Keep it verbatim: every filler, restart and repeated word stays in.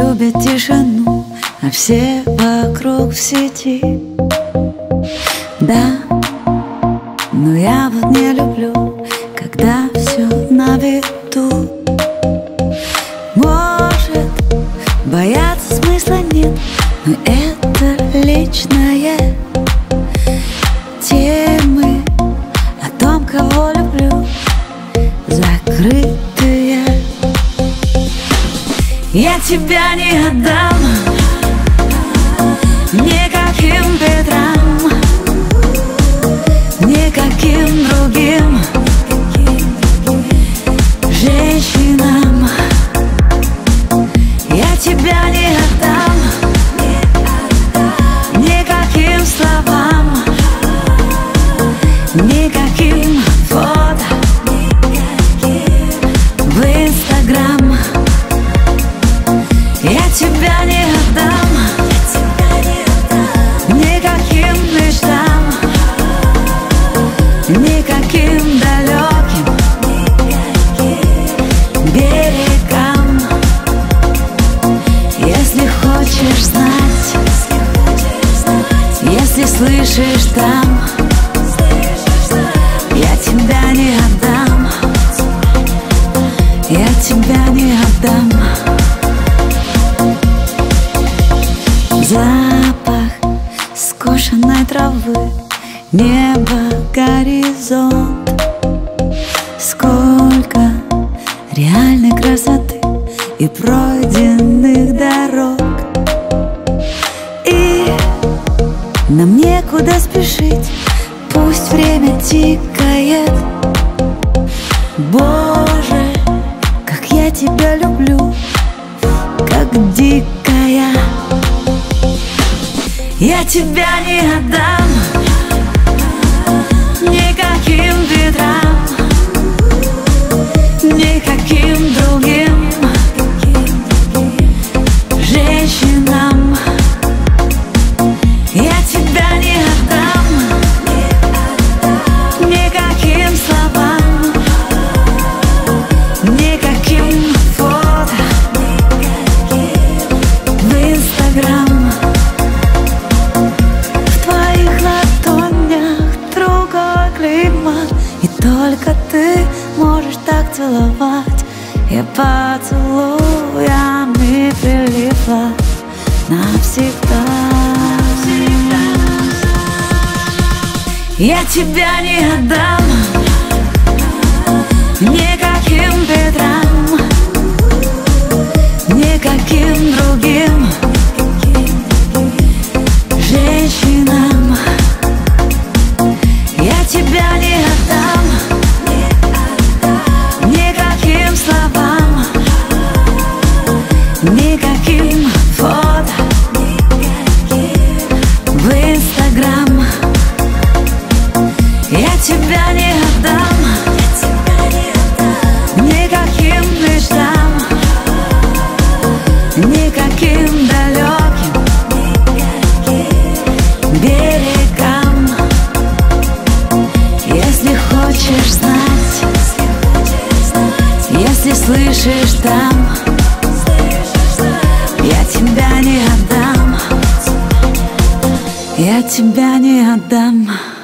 любят тишину, а все вокруг в сети. Да, но я вот не люблю, когда все на виду. Может, бояться смысла нет, но это личное. Темы о том, кого люблю, закрытые. Я тебя не отдам никаким ветрам, никаким другим женщинам. Я тебя не отдам никаким словам, никаким фото в Инстаграм. Я тебя не отдам никаким мечтам, никаким далеким берегам. Если хочешь знать, если слышишь там, я тебя не отдам, я тебя не отдам. Запах скошенной травы, небо, горизонт. Сколько реальной красоты и пройденных дорог. И нам некуда спешить, пусть время тикает. Боже, как я тебя люблю, как дикая. Я тебя не отдам никаким ветрам, никаким другим женщинам. Я тебя не отдам никаким словам, никаким фото в Инстаграм. И только ты можешь так целовать. Я поцелуями прилипла навсегда. Я тебя не отдам никаким ветрам, никаким другим женщинам. Я тебя не отдам никаким словам, никаким фото в Инстаграм. Я тебя не отдам никаким мечтам, никаким далеким берегам. Если хочешь знать, если слышишь там, я тебя не отдам, я тебя не отдам.